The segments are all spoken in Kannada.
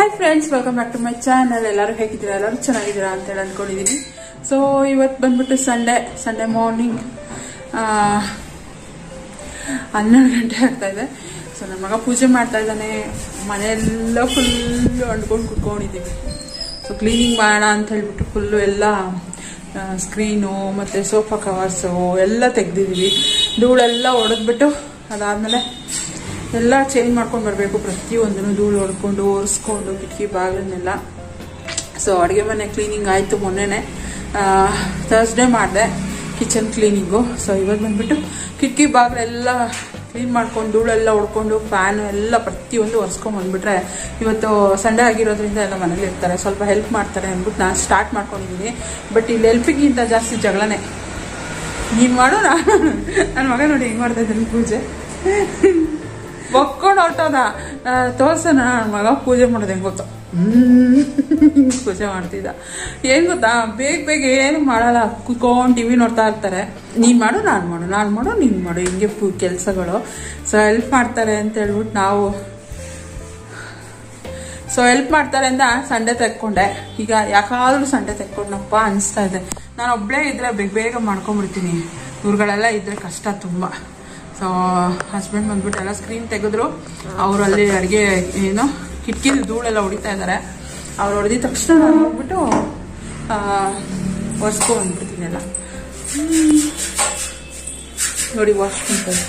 Hi friends, welcome back to my channel. ಎಲ್ಲರೂ ಹೇಗಿದ್ದೀರಾ? ಎಲ್ಲರೂ ಚೆನ್ನಾಗಿದ್ದೀರಾ ಅಂತ ಹೇಳಿ ಅಂದ್ಕೊಂಡಿದ್ದೀನಿ. ಸೊ ಇವತ್ತು ಬಂದ್ಬಿಟ್ಟು ಸಂಡೇ ಮಾರ್ನಿಂಗ್ 12 ಗಂಟೆ ಆಗ್ತಾ ಇದೆ. ಸೊ ನನ್ನ ಮಗ ಪೂಜೆ ಮಾಡ್ತಾ ಇದ್ದಾನೆ. ಮನೆಯೆಲ್ಲ ಫುಲ್ಲು ಅಂಡ್ಕೊಂಡು ಕುತ್ಕೊಂಡಿದ್ದೀವಿ. ಸೊ ಕ್ಲೀನಿಂಗ್ ಮಾಡೋಣ ಅಂತ ಹೇಳ್ಬಿಟ್ಟು ಫುಲ್ಲು ಎಲ್ಲ ಸ್ಕ್ರೀನು ಮತ್ತು ಸೋಫಾ ಕವರ್ಸು ಎಲ್ಲ ತೆಗ್ದಿದ್ದೀವಿ. ಧೂಳೆಲ್ಲ ಹೊಡೆದ್ಬಿಟ್ಟು ಅದಾದಮೇಲೆ ಎಲ್ಲ ಚೇಂಜ್ ಮಾಡ್ಕೊಂಡು ಬರಬೇಕು. ಪ್ರತಿಯೊಂದನ್ನು ಧೂಳು ಹೊಡ್ಕೊಂಡು ಒರೆಸ್ಕೊಂಡು ಕಿಟಕಿ ಬಾಗಿಲನ್ನೆಲ್ಲ. ಸೊ ಅಡುಗೆ ಮನೆ ಕ್ಲೀನಿಂಗ್ ಆಯಿತು. ಮೊನ್ನೆನೇ ಥರ್ಸ್ಡೇ ಮಾಡಿದೆ ಕಿಚನ್ ಕ್ಲೀನಿಂಗು. ಸೊ ಇವತ್ತು ಬಂದುಬಿಟ್ಟು ಕಿಟಕಿ ಬಾಗಿಲೆಲ್ಲ ಕ್ಲೀನ್ ಮಾಡ್ಕೊಂಡು ಧೂಳೆಲ್ಲ ಹೊಡ್ಕೊಂಡು ಫ್ಯಾನು ಎಲ್ಲ ಪ್ರತಿಯೊಂದು ಒರೆಸ್ಕೊಂಡು ಬಂದುಬಿಟ್ರೆ ಇವತ್ತು ಸಂಡೇ ಆಗಿರೋದ್ರಿಂದ ಎಲ್ಲ ಮನೇಲಿ ಇರ್ತಾರೆ, ಸ್ವಲ್ಪ ಹೆಲ್ಪ್ ಮಾಡ್ತಾರೆ ಅಂದ್ಬಿಟ್ಟು ನಾನು ಸ್ಟಾರ್ಟ್ ಮಾಡ್ಕೊಂಡಿದ್ದೀನಿ. ಬಟ್ ಇಲ್ಲಿ ಹೆಲ್ಪಿಗಿಂತ ಜಾಸ್ತಿ ಜಗಳನೇ. ನೀನು ಮಾಡು, ನನ್ನ ಮಗ ನೋಡಿ ಹೆಂಗೆ ಮಾಡ್ತಾ ಇದ್ದೀನಿ ಪೂಜೆ. ಒಕ್ಕೊಂಡು ಹೊರಟೋದ. ತೋರ್ಸೋಣ ನನ್ನ ಮಗ ಪೂಜೆ ಮಾಡೋದು ಹೆಂಗೆ ಗೊತ್ತು. ಪೂಜೆ ಮಾಡ್ತಿದ್ದ. ಏನು ಗೊತ್ತಾ, ಬೇಗ ಏನು ಮಾಡಲ್ಲ, ಕುತ್ಕೊಂಡು ಟಿವಿ ನೋಡ್ತಾ ಇರ್ತಾರೆ. ನೀನು ಮಾಡು, ನಾನು ಮಾಡು, ನೀನು ಮಾಡು, ಹಿಂಗೆ ಕೆಲಸಗಳು. ಸೊ ಹೆಲ್ಪ್ ಮಾಡ್ತಾರೆ ಅಂತ ಹೇಳ್ಬಿಟ್ಟು ನಾವು ಹೆಲ್ಪ್ ಮಾಡ್ತಾರೆ ಅಂತ ಸಂಡೇ ತೆಕ್ಕೊಂಡೆ. ಈಗ ಯಾಕಾದ್ರೂ ಸಂಡೇ ತೆಕ್ಕೊಂಡಪ್ಪ ಅನಿಸ್ತಾ ಇದೆ. ನಾನು ಒಬ್ಬಳೇ ಇದ್ರೆ ಬೇಗ ಮಾಡ್ಕೊಂಡ್ಬಿಡ್ತೀನಿ. ಇವ್ರುಗಳೆಲ್ಲ ಇದ್ರೆ ಕಷ್ಟ ತುಂಬ. ಸೊ ಹಸ್ಬೆಂಡ್ ಬಂದ್ಬಿಟ್ಟು ಎಲ್ಲ ಸ್ಕ್ರೀನ್ ತೆಗೆದ್ರು. ಅವರು ಅಲ್ಲಿ ಅಡುಗೆ ಏನೋ ಕಿಟಕಿಲಿ ಧೂಳೆಲ್ಲ ಹೊಡಿತಾ ಇದ್ದಾರೆ. ಅವ್ರು ಹೊಡೆದಿದ ತಕ್ಷಣ ನಾನು ಹೋಗ್ಬಿಟ್ಟು ಒರೆಸ್ಕೊ ಬಂದ್ಬಿಡ್ತೀನಿ ಎಲ್ಲ. ನೋಡಿ ವಾಶ್ ಮಾಡ್ತಾರೆ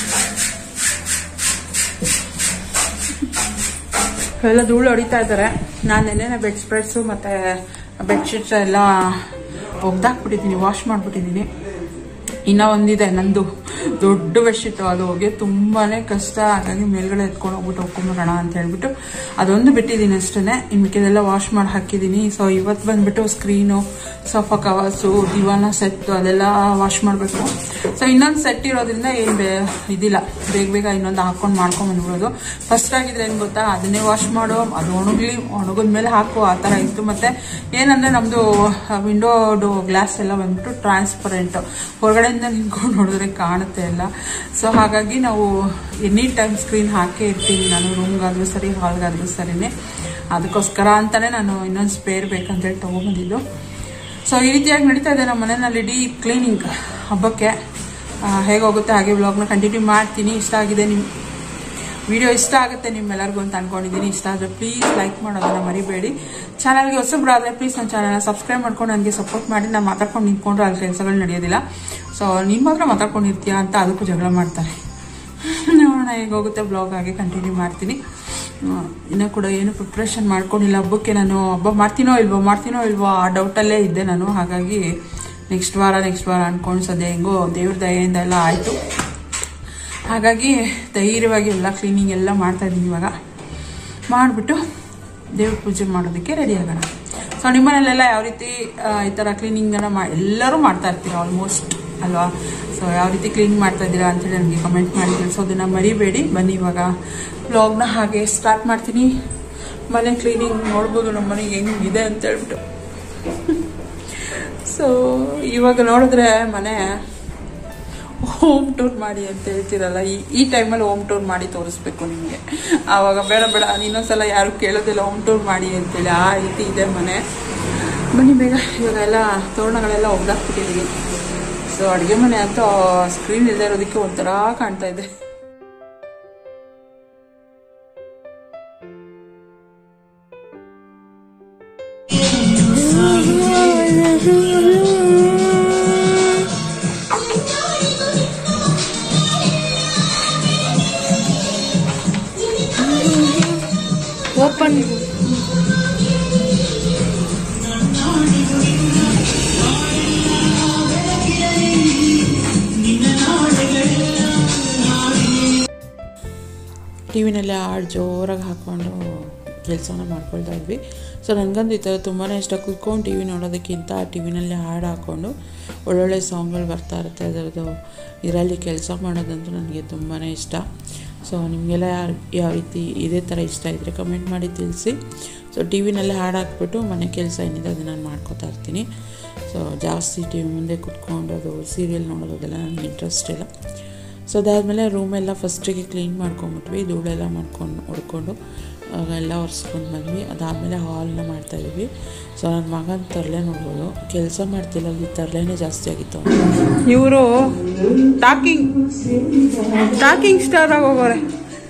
ಎಲ್ಲ ಧೂಳು ಹೊಡಿತಾ ಇದ್ದಾರೆ. ನಾನು ನೆನ್ನೆನೇ ಬೆಡ್ ಸ್ಪ್ರೆಡ್ಸು ಮತ್ತು ಬೆಡ್ಶೀಟ್ಸ್ ಎಲ್ಲ ಒಗ್ದಾಕ್ಬಿಟ್ಟಿದ್ದೀನಿ, ವಾಶ್ ಮಾಡಿಬಿಟ್ಟಿದ್ದೀನಿ. ಇನ್ನೂ ಒಂದಿದೆ ನಂದು ದೊಡ್ಡ ಬೆಡ್ಶೀಟು, ಅದು ಹೋಗಿ ತುಂಬಾ ಕಷ್ಟ. ಹಾಗಾಗಿ ಮೇಲ್ಗಡೆ ಎತ್ಕೊಂಡು ಹೋಗ್ಬಿಟ್ಟು ಹೋಗ್ಕೊಂಬರೋಣ ಅಂತ ಹೇಳ್ಬಿಟ್ಟು ಅದೊಂದು ಬಿಟ್ಟಿದ್ದೀನಿ ಅಷ್ಟೇ. ಇನ್ನು ಮಿಕ್ಕಿದೆಲ್ಲ ವಾಶ್ ಮಾಡಿ ಹಾಕಿದ್ದೀನಿ. ಸೊ ಇವತ್ತು ಬಂದುಬಿಟ್ಟು ಸ್ಕ್ರೀನು, ಸೋಫಾ ಕವರ್ಸು, ದಿವಾನ ಸೆಟ್ಟು ಅದೆಲ್ಲ ವಾಶ್ ಮಾಡಬೇಕು. ಸೊ ಇನ್ನೊಂದು ಸೆಟ್ ಇರೋದ್ರಿಂದ ಏನು ಇದಿಲ್ಲ, ಬೇಗ ಇನ್ನೊಂದು ಹಾಕ್ಕೊಂಡು ಮಾಡ್ಕೊಂಬಂದ್ಬಿಡೋದು. ಫಸ್ಟ್ ಆಗಿದ್ರೆ ಏನು ಗೊತ್ತಾ, ಅದನ್ನೇ ವಾಶ್ ಮಾಡೋ, ಅದು ಒಣಗಿದ್ಮೇಲೆ ಹಾಕು, ಆ ಥರ ಇತ್ತು. ಮತ್ತು ಏನಂದರೆ ನಮ್ಮದು ವಿಂಡೋದು ಗ್ಲಾಸ್ ಎಲ್ಲ ಬಂದ್ಬಿಟ್ಟು ಟ್ರಾನ್ಸ್ಪರೆಂಟು, ಹೊರಗಡೆಯಿಂದ ನಿಂತ್ಕೊಂಡು ನೋಡಿದ್ರೆ ಕಾಣುತ್ತೆ ಎಲ್ಲ. ಸೊ ಹಾಗಾಗಿ ನಾವು ಎನಿ ಟೈಮ್ ಸ್ಕ್ರೀನ್ ಹಾಕೇ ಇರ್ತೀನಿ ನಾನು, ರೂಮ್ಗಾದ್ರೂ ಸರಿ ಹಾಲ್ಗಾದ್ರೂ ಸರಿನೇ. ಅದಕ್ಕೋಸ್ಕರ ಅಂತಲೇ ನಾನು ಇನ್ನೊಂದು ಸ್ಪೇರ್ ಬೇಕಂತೇಳಿ ತೊಗೊಂಬಂದಿದ್ದು. ಸೊ ಈ ರೀತಿಯಾಗಿ ನಡೀತಾ ಇದೆ ನಮ್ಮ ಮನೆಯಲ್ಲಿ ಇಡೀ ಕ್ಲೀನಿಂಗ್. ಹಬ್ಬಕ್ಕೆ ಹೇಗೋಗುತ್ತೆ ಹಾಗೆ ವ್ಲಾಗ್ನ ಕಂಟಿನ್ಯೂ ಮಾಡ್ತೀನಿ. ಇಷ್ಟ ಆಗಿದೆ ವಿಡಿಯೋ ಇಷ್ಟ ಆಗುತ್ತೆ ನಿಮ್ಮೆಲ್ಲರಿಗೂ ಅಂತ ಅನ್ಕೊಂಡಿದ್ದೀನಿ. ಇಷ್ಟ ಆದರೆ ಪ್ಲೀಸ್ ಲೈಕ್ ಮಾಡೋದನ್ನ ಮರಿಬೇಡಿ. ಚಾನಲ್ಗೆ ಹೊಸಬ್ರಾದರೆ ಪ್ಲೀಸ್ ನನ್ನ ಚಾನಲ್ನ ಸಬ್ಸ್ಕ್ರೈಬ್ ಮಾಡ್ಕೊಂಡು ನನಗೆ ಸಪೋರ್ಟ್ ಮಾಡಿ. ನಾನು ಮಾತಾಡ್ಕೊಂಡು ನಿಂತ್ಕೊಂಡ್ರೆ ಅಲ್ಲಿ ಕೆಲಸಗಳು ನಡೆಯೋದಿಲ್ಲ. ಸೊ ನೀನು ಮಾತ್ರ ಮಾತಾಡ್ಕೊಂಡಿರ್ತೀಯ ಅಂತ ಅದಕ್ಕೂ ಜಗಳ ಮಾಡ್ತಾರೆ. ನೋಡೋಣ ಹೇಗೋಗುತ್ತೆ ಬ್ಲಾಗ್, ಹಾಗೆ ಕಂಟಿನ್ಯೂ ಮಾಡ್ತೀನಿ. ಇನ್ನೂ ಕೂಡ ಏನು ಪ್ರಿಪ್ರೇಷನ್ ಮಾಡ್ಕೊಂಡಿಲ್ಲ ಹಬ್ಬಕ್ಕೆ. ನಾನು ಹಬ್ಬ ಮಾಡ್ತೀನೋ ಇಲ್ವೋ ಆ ಡೌಟಲ್ಲೇ ಇದ್ದೆ ನಾನು. ಹಾಗಾಗಿ ನೆಕ್ಸ್ಟ್ ವಾರ ಅಂದ್ಕೊಂಡು ಸದ್ಯ ಹೆಂಗೋ ದೇವ್ರ ದಯೆಯಿಂದ ಎಲ್ಲ ಆಯಿತು. ಹಾಗಾಗಿ ಧೈರ್ಯವಾಗಿ ಎಲ್ಲ ಕ್ಲೀನಿಂಗ್ ಎಲ್ಲ ಮಾಡ್ತಾಯಿದ್ದೀನಿ. ಇವಾಗ ಮಾಡಿಬಿಟ್ಟು ದೇವ್ರ ಪೂಜೆ ಮಾಡೋದಕ್ಕೆ ರೆಡಿ ಆಗೋಣ. ಸೊ ನಿಮ್ಮನೇಲೆಲ್ಲ ಯಾವ ರೀತಿ ಈ ಥರ ಕ್ಲೀನಿಂಗನ್ನು ಎಲ್ಲರೂ ಮಾಡ್ತಾ ಇರ್ತೀರ ಆಲ್ಮೋಸ್ಟ್ ಅಲ್ವಾ? ಸೊ ಯಾವ ರೀತಿ ಕ್ಲೀನ್ ಮಾಡ್ತಾ ಇದ್ದೀರಾ ಅಂತೇಳಿ ನನಗೆ ಕಮೆಂಟ್ ಮಾಡಿ ತಿಳಿಸೋದನ್ನು ಮರಿಬೇಡಿ. ಬನ್ನಿ ಇವಾಗ ವ್ಲಾಗ್ನ ಹಾಗೆ ಸ್ಟಾರ್ಟ್ ಮಾಡ್ತೀನಿ. ಮನೆ ಕ್ಲೀನಿಂಗ್ ನೋಡ್ಬೋದು ನಮ್ಮ ಮನೆಗೆ ಹೆಂಗಿದೆ ಅಂತ ಹೇಳ್ಬಿಟ್ಟು. ಸೊ ಇವಾಗ ನೋಡಿದ್ರೆ ಮನೆ ಹೋಮ್ ಟೂರ್ ಮಾಡಿ ಅಂತ ಹೇಳ್ತಿರಲ್ಲ, ಈ ಟೈಮಲ್ಲಿ ಹೋಮ್ ಟೂರ್ ಮಾಡಿ ತೋರಿಸ್ಬೇಕು ನಿಮಗೆ. ಆವಾಗ ಬೇಡ ಇನ್ನೊಂದ್ಸಲ ಯಾರು ಕೇಳೋದಿಲ್ಲ ಹೋಮ್ ಟೂರ್ ಮಾಡಿ ಅಂತೇಳಿ. ಆ ರೀತಿ ಇದೆ ಮನೆ. ಬನ್ನಿ ಬೇಗ. ಇವಾಗ ಎಲ್ಲ ತೋರಣಗಳೆಲ್ಲ ಒಗ್ದಾಕ್ಬಿಟ್ಟಿದ್ದೀವಿ. ಸೊ ಅಡುಗೆ ಮನೆ ಅಂತೂ ಸ್ಕ್ರೀನ್ ಇಲ್ಲದೆ ಇರೋದಕ್ಕೆ ಒಂಥರ ಕಾಣ್ತಾ ಇದೆ. ಓಪನ್ ಟಿವಿನಲ್ಲಿ ಹಾಡು ಜೋರಾಗಿ ಹಾಕ್ಕೊಂಡು ಕೆಲಸನ ಮಾಡ್ಕೊಳ್ತಾ ಇದ್ವಿ. ಸೊ ನನಗಂತೂ ಈ ಥರ ತುಂಬಾ ಇಷ್ಟ, ಕೂತ್ಕೊಂಡು ಟಿ ವಿ ನೋಡೋದಕ್ಕಿಂತ ಟಿವಿನಲ್ಲಿ ಹಾಡು ಹಾಕ್ಕೊಂಡು ಒಳ್ಳೊಳ್ಳೆ ಸಾಂಗ್ಗಳು ಬರ್ತಾ ಇರುತ್ತೆ. ಅದರದ್ದು ಇದರಲ್ಲಿ ಕೆಲಸ ಮಾಡೋದಂತೂ ನನಗೆ ತುಂಬಾ ಇಷ್ಟ. ಸೊ ನಿಮಗೆಲ್ಲ ಯಾವ ರೀತಿ ಇದೇ ಥರ ಇಷ್ಟ ಇದ್ದರೆ ಕಮೆಂಟ್ ಮಾಡಿ ತಿಳಿಸಿ. ಸೊ ಟಿ ವಿನಲ್ಲೇ ಹಾಡು ಹಾಕ್ಬಿಟ್ಟು ಮನೆ ಕೆಲಸ ಏನಿದೆ ಅದನ್ನು ನಾನು ಮಾಡ್ಕೋತಾ ಇರ್ತೀನಿ. ಸೊ ಜಾಸ್ತಿ ಟಿ ವಿ ಮುಂದೆ ಕುತ್ಕೊಂಡು ಅದು ಸೀರಿಯಲ್ ನೋಡೋದೆಲ್ಲ ನನಗೆ ಇಂಟ್ರೆಸ್ಟ್ ಇಲ್ಲ. ಸೊ ಅದಾದಮೇಲೆ ರೂಮೆಲ್ಲ ಫಸ್ಟಿಗೆ ಕ್ಲೀನ್ ಮಾಡ್ಕೊಂಬಿಟ್ವಿ, ಧೂಳೆಲ್ಲ ಹೊಡ್ಕೊಂಡು ಎಲ್ಲ ಒರೆಸ್ಕೊಂಡು ಬಂದ್ವಿ. ಅದಾದಮೇಲೆ ಹಾಲ್ನ ಮಾಡ್ತಾಯಿದ್ವಿ. ಸೊ ನನ್ನ ಮಗನ ತರಲೆ ನೋಡ್ಬೋದು, ಕೆಲಸ ಮಾಡ್ತಿಲ್ಲ, ಅಲ್ಲಿ ತರಲೆನೇ ಜಾಸ್ತಿ ಆಗಿತ್ತು. ಇವರು ಟಾಕಿಂಗ್ ಸ್ಟಾರ್ ಆಗಿ ಹೋಗೋರೆ.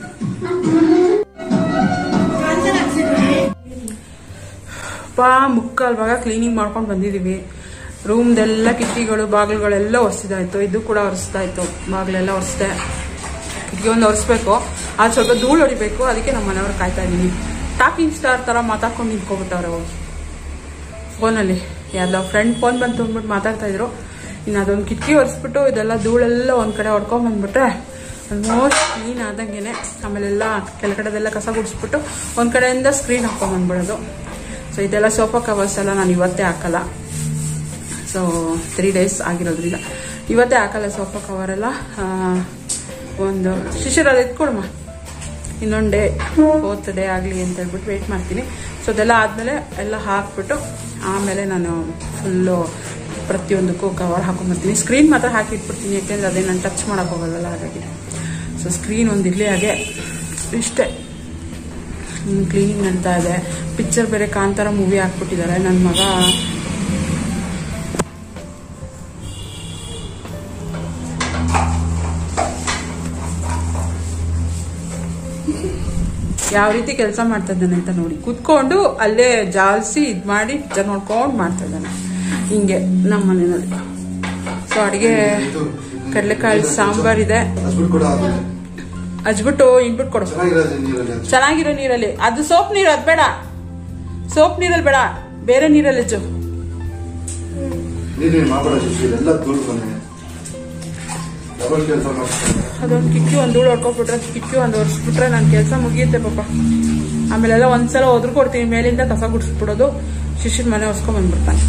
ಮುಕ್ಕಾಲು ಭಾಗ ಕ್ಲೀನಿಂಗ್ ಮಾಡ್ಕೊಂಡು ಬಂದಿದ್ದೀವಿ. ರೂಮ್ದೆಲ್ಲ ಕಿಟಕಿಗಳು ಬಾಗಿಲುಗಳೆಲ್ಲ ಒರೆಸಿದಾಯ್ತು. ಇದು ಕೂಡ ಒರೆಸ್ತಾಯಿತ್ತು, ಬಾಗಿಲೆಲ್ಲ ಒರೆಸ್ದೆ. ಕಿಟಕಿ ಒಂದು ಒರೆಸ್ಬೇಕು, ಅದು ಸ್ವಲ್ಪ ಧೂಳು ಹೊಡಿಬೇಕು. ಅದಕ್ಕೆ ನಮ್ಮ ಮನೆಯವ್ರು ಕಾಯ್ತಾ ಇದ್ದೀನಿ. ಟಾಕಿಂಗ್ ಸ್ಟಾರ್ ಥರ ಮಾತಾಡ್ಕೊಂಡು ನಿಂತ್ಕೊಬಿಟ್ಟವ್ರೆ ಹೋಗಿ ಫೋನಲ್ಲಿ. ಯಾರ್ದೋ ಫ್ರೆಂಡ್ ಫೋನ್ ಬಂತು ಅಂದ್ಬಿಟ್ಟು ಮಾತಾಡ್ತಾಯಿದ್ರು. ಇನ್ನು ಅದೊಂದು ಕಿಟಕಿ ಒರೆಸ್ಬಿಟ್ಟು ಇದೆಲ್ಲ ಧೂಳೆಲ್ಲ ಒಂದು ಕಡೆ ಹೊಡ್ಕೊಂಡ್ಬಂದ್ಬಿಟ್ರೆ ಆಲ್ಮೋಸ್ಟ್ ಕ್ಲೀನ್ ಆದಂಗೆ. ಆಮೇಲೆಲ್ಲ ಕೆಳಗಡೆದೆಲ್ಲ ಕಸ ಗುಡಿಸ್ಬಿಟ್ಟು ಒಂದು ಕಡೆಯಿಂದ ಸ್ಕ್ರೀನ್ ಹಾಕ್ಕೊಂಡ್ಬಂದ್ಬಿಡೋದು. ಸೊ ಇದೆಲ್ಲ ಸೋಫಾ ಕವರ್ಸ್ ಎಲ್ಲ ನಾನು ಇವತ್ತೇ ಹಾಕಲ್ಲ. ಸೊ 3 days ಆಗಿರೋದ್ರಿಂದ ಇವತ್ತೇ ಹಾಕಲ್ಲ ಸೋಫಾ ಕವರೆಲ್ಲ. ಒಂದು ಶಿಶಿರಲ್ಲಿ ಎತ್ಕೊಡಮ್ಮ, ಇನ್ನೊಂದು ಡೇ 4th day ಆಗಲಿ ಅಂತ ಹೇಳ್ಬಿಟ್ಟು ವೆಯ್ಟ್ ಮಾಡ್ತೀನಿ. ಸೊ ಅದೆಲ್ಲ ಆದಮೇಲೆ ಎಲ್ಲ ಹಾಕ್ಬಿಟ್ಟು ಆಮೇಲೆ ನಾನು ಫುಲ್ಲು ಪ್ರತಿಯೊಂದಕ್ಕೂ ಕವರ್ ಹಾಕೊಂಡ್ಬರ್ತೀನಿ. ಸ್ಕ್ರೀನ್ ಮಾತ್ರ ಹಾಕಿಟ್ಬಿಡ್ತೀನಿ, ಯಾಕೆಂದರೆ ಅದೇ ನಾನು ಟಚ್ ಮಾಡೋಕೆ ಹೋಗಲ್ಲ. ಹಾಗಾಗಿ ಸೊ ಸ್ಕ್ರೀನ್ ಒಂದು ಇರಲಿ ಹಾಗೆ ಇಷ್ಟೇ. ಕ್ಲೀನಿಂಗ್ ನಡೀತಾ ಇದೆ. ಪಿಕ್ಚರ್ ಬೇರೆ ಕಾಂತಾರ ಮೂವಿ ಹಾಕ್ಬಿಟ್ಟಿದ್ದಾರೆ. ನನ್ನ ಮಗ ಯಾವ ರೀತಿ ಕೆಲಸ ಮಾಡ್ತಾ ಇದ್ದಾನೆ ಅಂತ ನೋಡಿ. ಕೂತ್ಕೊಂಡು ಅಲ್ಲೇ ಜಾಲಿಸಿ ಇದು ಮಾಡಿ ಪಿಕ್ಚರ್ ನೋಡ್ಕೊಂಡು ಮಾಡ್ತಾ ಇದ್ದಾನೆ ಹಿಂಗೆ ನಮ್ಮ ಮನೆಯಲ್ಲಿ. ಸೊ ಅಡುಗೆ ಕಡಲೆಕಾಳು ಸಾಂಬಾರಿದೆ, ಹಚ್ಬಿಟ್ಟು ಇನ್ಬಿಟ್ಟು ಕೊಡು. ಚೆನ್ನಾಗಿರೋ ನೀರಲ್ಲಿ, ಅದು ಸೋಪ್ ನೀರು, ಅದು ಬೇಡ, ಸೋಪ್ ನೀರಲ್ಲಿ ಬೇಡ, ಬೇರೆ ನೀರಲ್ಲಿ ಹಚ್ಚು. ಅದೊಂದು ಕಿಕ್ಕಿ ಒಂದು ಧೂಳು ಹೊಡ್ಕೊಬಿಟ್ರೆ, ಕಿಕ್ಕಿ ಒಂದು ಒರೆಸ್ಬಿಟ್ರೆ ನನ್ನ ಕೆಲಸ ಮುಗಿಯುತ್ತೆ ಪಾಪ. ಆಮೇಲೆಲ್ಲ ಒಂದ್ಸಲ ಒದ್ರು ಕೊಡ್ತೀನಿ, ಮೇಲಿಂದ ಕಸ ಗುಡಿಸ್ಬಿಡೋದು. ಶಿಶಿರ ಮನೆ ಒರೆಸ್ಕೊಂಡ್ ಬಂದ್ಬಿಡ್ತಾನೆ.